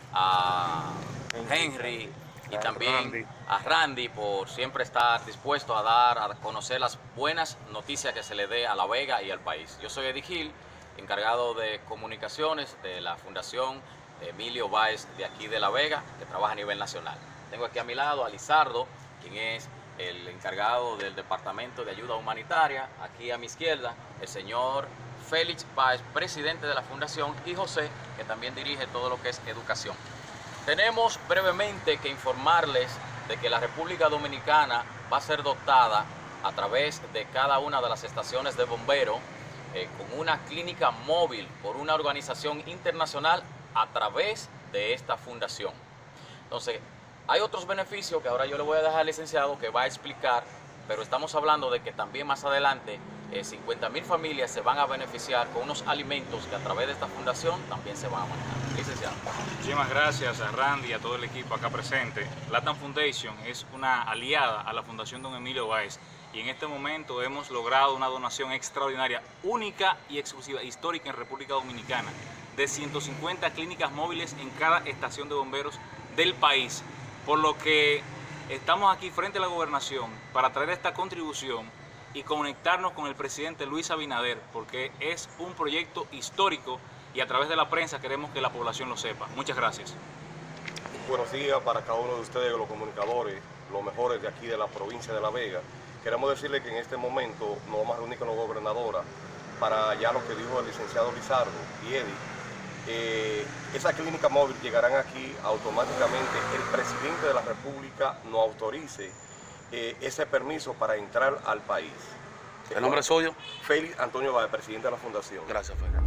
a Henry y también a Randy por siempre estar dispuesto a dar a conocer las buenas noticias que se le dé a La Vega y al país. Yo soy Eddie Gil, encargado de comunicaciones de la Fundación Emilio Báez de aquí de La Vega, que trabaja a nivel nacional. Tengo aquí a mi lado a Lizardo, quien es el encargado del Departamento de Ayuda Humanitaria. Aquí a mi izquierda, el señor Félix Báez, presidente de la Fundación, y José, que también dirige todo lo que es educación. Tenemos brevemente que informarles de que la República Dominicana va a ser dotada a través de cada una de las estaciones de bomberos con una clínica móvil por una organización internacional a través de esta fundación. Entonces, hay otros beneficios que ahora yo le voy a dejar al licenciado que va a explicar, pero estamos hablando de que también más adelante 50.000 familias se van a beneficiar con unos alimentos que a través de esta fundación también se van a manejar. Licenciado. Muchísimas gracias a Randy y a todo el equipo acá presente. LATAM Foundation es una aliada a la Fundación Don Emilio Báez y en este momento hemos logrado una donación extraordinaria, única y exclusiva, histórica en República Dominicana, de 150 clínicas móviles en cada estación de bomberos del país, por lo que estamos aquí frente a la gobernación para traer esta contribución y conectarnos con el presidente Luis Abinader, porque es un proyecto histórico y a través de la prensa queremos que la población lo sepa. Muchas gracias. Buenos días para cada uno de ustedes, los comunicadores, los mejores de aquí de la provincia de La Vega. Queremos decirles que en este momento nos vamos a reunir con la gobernadora para ya lo que dijo el licenciado Lizardo y Eddie. Esa clínica móvil llegarán aquí automáticamente. El presidente de la República nos autorice ese permiso para entrar al país. ¿El nombre es suyo? Félix Antonio Báez, presidente de la Fundación. Gracias, Félix.